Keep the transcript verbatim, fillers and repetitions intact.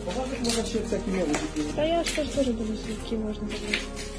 Побачиш, можна ще всякі мелочі. Та я ж теж теж думаю, які можна зробити.